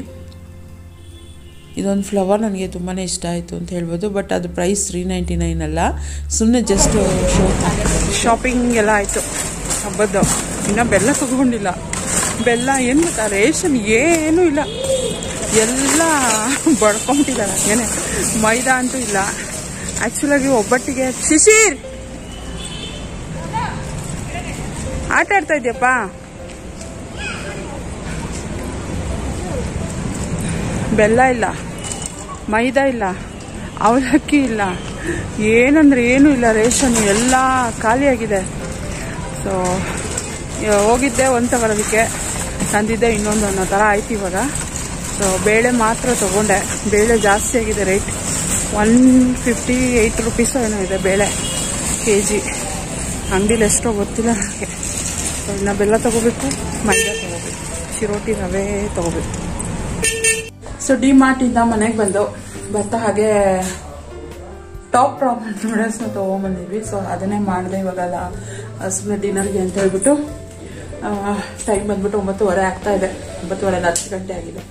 ಇದೊಂದು ಫ್ಲವರ್ ನನಗೆ ತುಂಬಾ ಇಷ್ಟ ಆಯಿತು ಅಂತ ಹೇಳ್ಬೋದು. ಬಟ್ ಅದು ಪ್ರೈಸ್ 399 ಅಲ್ಲ, ಸುಮ್ಮನೆ ಜಸ್ಟ್ ಶಾಪಿಂಗ್ ಎಲ್ಲ ಆಯಿತು ಹಬ್ಬದ್ದು. ಇನ್ನು ಬೆಲ್ಲ ತೊಗೊಂಡಿಲ್ಲ. ಬೆಲ್ಲ ಏನು ಗೊತ್ತಾ, ರೇಷನ್ ಏನೂ ಇಲ್ಲ, ಎಲ್ಲ ಬಡ್ಕೊಂಬಿಟ್ಟಿದ್ದಾರೆ. ಏನೇ ಮೈದಾ ಅಂತೂ ಇಲ್ಲ. ಆ್ಯಕ್ಚುಲಾಗಿ ಒಬ್ಬಟ್ಟಿಗೆ ಶಿಶಿರ್ ಆಟ ಆಡ್ತಾ ಇದೆಯಪ್ಪ. ಬೆಲ್ಲ ಇಲ್ಲ, ಮೈದಾ ಇಲ್ಲ, ಅವಲಕ್ಕಿ ಇಲ್ಲ, ಏನಂದರೆ ಏನೂ ಇಲ್ಲ. ರೇಷನ್ ಎಲ್ಲ ಖಾಲಿಯಾಗಿದೆ. ಸೊ ಹೋಗಿದ್ದೆ ಒಂದು ತಗೊಳ್ಳೋದಕ್ಕೆ, ತಂದಿದ್ದೆ ಇನ್ನೊಂದು ಅನ್ನೋ ಥರ ಆಯ್ತು ಇವಾಗ. ಸೊ ಬೇಳೆ ಮಾತ್ರ ತೊಗೊಂಡೆ. ಬೇಳೆ ಜಾಸ್ತಿ ಆಗಿದೆ ರೇಟ್, 158 ರೂಪೀಸು ಏನೋ ಇದೆ ಬೇಳೆ kg. ಅಂಗಡಿಲಿ ಎಷ್ಟೋ ಗೊತ್ತಿಲ್ಲ ನನಗೆ. ಸೊ ಇನ್ನು ಬೆಲ್ಲ ತೊಗೋಬೇಕು. ಮೈದಾ ತೊಗೋಬೇಕು, ಚಿರೋಟಿ ರವೆ ತೊಗೋಬೇಕು. ಸೊ ಡಿ ಮಾರ್ಟಿಂದ ಮನೆಗೆ ಬರ್ತಾ ಹಾಗೆ ಟಾಪ್ ರಾಮೆನ್ ನೂಡಲ್ಸ್ನ ತೊಗೊಂಬಂದಿದ್ವಿ. ಸೊ ಅದನ್ನೇ ಮಾಡಿದೆ ಇವಾಗಲ್ಲ ಸುಮ್ಮನೆ ಡಿನ್ನರ್ಗೆ ಅಂತ ಹೇಳ್ಬಿಟ್ಟು. ಟೈಮ್ ಬಂದ್ಬಿಟ್ಟು 9:30 ಆಗ್ತಾ ಇದೆ. 9:30 10 ಗಂಟೆ ಆಗಿದೆ.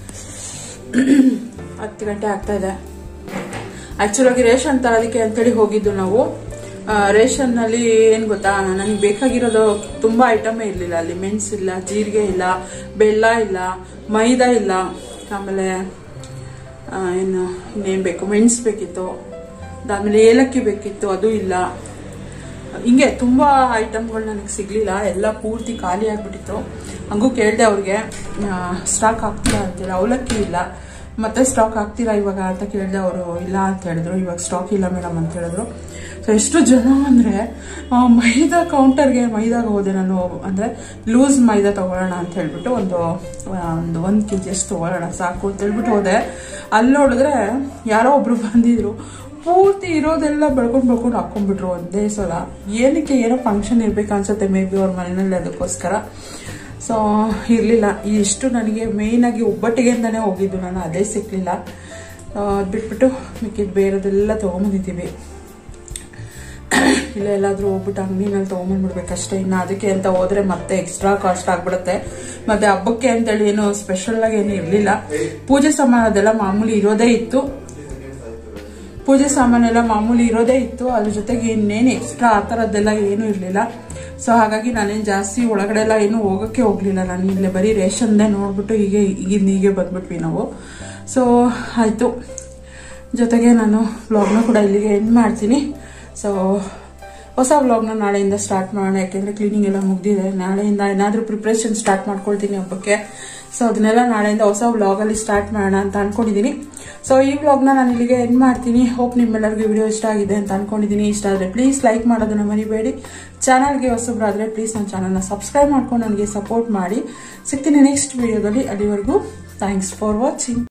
10 ಗಂಟೆ ಆಗ್ತಾ ಇದೆ. ಆಕ್ಚುಲಾಗಿ ರೇಷನ್ ತರೋದಕ್ಕೆ ಅಂತೇಳಿ ಹೋಗಿದ್ದು ನಾವು. ರೇಷನ್ ನಲ್ಲಿ ಏನ್ ಗೊತ್ತಾ, ನನಗೆ ಬೇಕಾಗಿರೋದು ತುಂಬಾ ಐಟಮೇ ಇರ್ಲಿಲ್ಲ ಅಲ್ಲಿ. ಮೆಣಸು ಇಲ್ಲ, ಜೀರಿಗೆ ಇಲ್ಲ, ಬೆಲ್ಲ ಇಲ್ಲ, ಮೈದಾ ಇಲ್ಲ, ಆಮೇಲೆ ಇನ್ನೇನ್ ಬೇಕು, ಮೆಣಸು ಬೇಕಿತ್ತು, ಅದಾದ್ಮೇಲೆ ಏಲಕ್ಕಿ ಬೇಕಿತ್ತು, ಅದು ಇಲ್ಲ. ಹಿಂಗೆ ತುಂಬಾ ಐಟಮ್ಗಳು ನನಗೆ ಸಿಗ್ಲಿಲ್ಲ. ಎಲ್ಲ ಪೂರ್ತಿ ಖಾಲಿ ಆಗ್ಬಿಟ್ಟಿತ್ತು. ಹಂಗೂ ಕೇಳ್ದೆ ಅವ್ರಿಗೆ ಸ್ಟಾಕ್ ಆಗ್ತೀರಾ ಅಂತೇಳಿ. ಅವಲಕ್ಕಿ ಇಲ್ಲ, ಮತ್ತೆ ಸ್ಟಾಕ್ ಆಗ್ತೀರಾ ಇವಾಗ ಅಂತ ಕೇಳಿದೆ. ಅವರು ಇಲ್ಲ ಅಂತ ಹೇಳಿದ್ರು. ಇವಾಗ ಸ್ಟಾಕ್ ಇಲ್ಲ ಮೇಡಮ್ ಅಂತ ಹೇಳಿದ್ರು. ಸೊ ಎಷ್ಟು ಜನ ಅಂದ್ರೆ ಮೈದಾ ಕೌಂಟರ್ಗೆ ಮೈದಾಗ ಹೋದೆ ನಾನು. ಅಂದ್ರೆ ಲೂಸ್ ಮೈದಾ ತಗೊಳ್ಳೋಣ ಅಂತ ಹೇಳ್ಬಿಟ್ಟು ಒಂದು 1 kg ಅಷ್ಟು ತಗೊಳ್ಳೋಣ ಸಾಕು ಅಂತ ಹೇಳ್ಬಿಟ್ಟು ಹೋದೆ. ಅಲ್ಲಿ ನೋಡಿದ್ರೆ ಯಾರೋ ಒಬ್ರು ಬಂದಿದ್ರು, ಪೂರ್ತಿ ಇರೋದೆಲ್ಲ ಬೆಳ್ಕೊಂಡು ಹಾಕೊಂಡ್ಬಿಟ್ರು ಒಂದೇ ಸಲ. ಏನಕ್ಕೆ ಏನೋ ಫಂಕ್ಷನ್ ಇರ್ಬೇಕು ಅನ್ಸುತ್ತೆ ಮೇ ಬಿ ಅವ್ರ ಮನೆಯಲ್ಲಿ, ಅದಕ್ಕೋಸ್ಕರ. ಸೊ ಇರ್ಲಿಲ್ಲ. ಇಷ್ಟು ನನಗೆ ಮೇಯ್ನ್ ಆಗಿ ಒಬ್ಬಟ್ಟಿಗೆ ಅಂತಾನೆ ಹೋಗಿದ್ದು ನಾನು, ಅದೇ ಸಿಕ್ಲಿಲ್ಲ. ಅದ್ ಬಿಟ್ಬಿಟ್ಟು ಮಿಕ್ಕಿದ್ ಬೇರೆದೆಲ್ಲ ತಗೊಂಬಂದಿದ್ದೀವಿ. ಇಲ್ಲ ಎಲ್ಲಾದ್ರೂ ಹೋಗ್ಬಿಟ್ಟು ಅಂಗಡಿನಲ್ಲಿ ತಗೊಂಬಂದ್ಬಿಡ್ಬೇಕಷ್ಟೇ. ಇನ್ನು ಅದಕ್ಕೆ ಅಂತ ಹೋದ್ರೆ ಮತ್ತೆ ಎಕ್ಸ್ಟ್ರಾ ಕಾಸ್ಟ್ ಆಗ್ಬಿಡುತ್ತೆ. ಮತ್ತೆ ಹಬ್ಬಕ್ಕೆ ಅಂತೇಳಿ ಏನು ಸ್ಪೆಷಲ್ ಆಗಿ ಏನು ಇರ್ಲಿಲ್ಲ. ಪೂಜೆ ಸಾಮಾನು ಅದೆಲ್ಲ ಮಾಮೂಲಿ ಇರೋದೇ ಇತ್ತು. ಅದ್ರ ಜೊತೆಗೆ ಇನ್ನೇನು ಎಕ್ಸ್ಟ್ರಾ ಆ ಥರದ್ದೆಲ್ಲ ಏನು ಇರಲಿಲ್ಲ. ಸೊ ಹಾಗಾಗಿ ನಾನೇನು ಜಾಸ್ತಿ ಒಳಗಡೆ ಎಲ್ಲ ಏನು ಹೋಗಕ್ಕೆ ಹೋಗ್ಲಿಲ್ಲ. ನಾನು ಇಲ್ಲೇ ಬರೀ ರೇಷನ್ದೇ ನೋಡ್ಬಿಟ್ಟು ಹೀಗೆ ಬಂದ್ಬಿಟ್ವಿ ನಾವು. ಸೊ ಆಯ್ತು. ಜೊತೆಗೆ ನಾನು ವ್ಲಾಗ್ನ ಕೂಡ ಇಲ್ಲಿಗೆ ಎಂಡ್ ಮಾಡ್ತೀನಿ. ಸೊ ಹೊಸ ವ್ಲಾಗ್ನ ನಾಳೆಯಿಂದ ಸ್ಟಾರ್ಟ್ ಮಾಡೋಣ. ಯಾಕೆಂದ್ರೆ ಕ್ಲೀನಿಂಗ್ ಎಲ್ಲ ಮುಗ್ದಿದೆ. ನಾಳೆಯಿಂದ ಏನಾದ್ರೂ ಪ್ರಿಪ್ರೇಷನ್ ಸ್ಟಾರ್ಟ್ ಮಾಡ್ಕೊಳ್ತೀನಿ ಹಬ್ಬಕ್ಕೆ. ಸೊ ಅದನ್ನೆಲ್ಲ ನಾಳೆಯಿಂದ ಹೊಸ ವ್ಲಾಗಲ್ಲಿ ಸ್ಟಾರ್ಟ್ ಮಾಡೋಣ ಅಂತ ಅನ್ಕೊಂಡಿದ್ದೀನಿ. ಸೊ ಈ ವ್ಲಾಗ್ನ ನಾನು ಇಲ್ಲಿಗೆ ಎಂಡ್ ಮಾಡ್ತೀನಿ. ಹೋಪ್ ನಿಮ್ಮೆಲ್ಲರಿಗೂ ವಿಡಿಯೋ ಇಷ್ಟ ಆಗಿದೆ ಅಂತ ಅನ್ಕೊಂಡಿದ್ದೀನಿ. ಇಷ್ಟ ಆದರೆ ಪ್ಲೀಸ್ ಲೈಕ್ ಮಾಡೋದನ್ನ ಮರಿಬೇಡಿ. ಚಾನಲ್ಗೆ ಹೊಸಬ್ರಾದ್ರೆ ಪ್ಲೀಸ್ ನನ್ನ ಚಾನಲ್ನ ಸಬ್ಸ್ಕ್ರೈಬ್ ಮಾಡ್ಕೊಂಡು ನನಗೆ ಸಪೋರ್ಟ್ ಮಾಡಿ. ಸಿಗ್ತೀನಿ ನೆಕ್ಸ್ಟ್ ವಿಡಿಯೋದಲ್ಲಿ. ಅಲ್ಲಿವರೆಗೂ ಥ್ಯಾಂಕ್ಸ್ ಫಾರ್ ವಾಚಿಂಗ್.